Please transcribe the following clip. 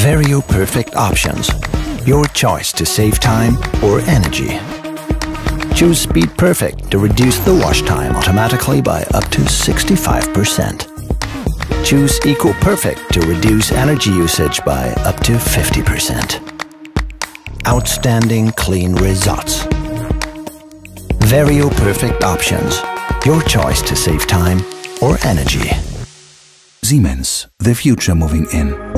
varioPerfect options. Your choice to save time or energy. Choose Speed Perfect to reduce the wash time automatically by up to 65%. Choose Eco Perfect to reduce energy usage by up to 50%. Outstanding clean results. varioPerfect options. Your choice to save time or energy. Siemens, the future moving in.